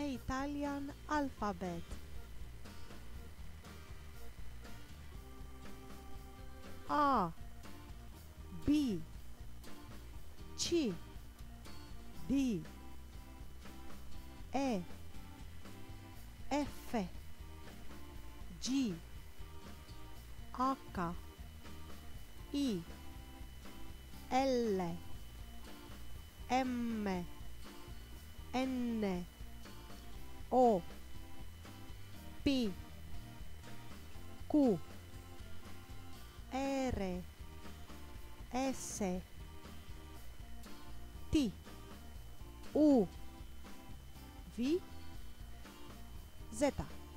Italian alphabet. A, B, C, D, E, F, G, H, I, L, M, N, O, P, Q, R, S, T, U, V, Z.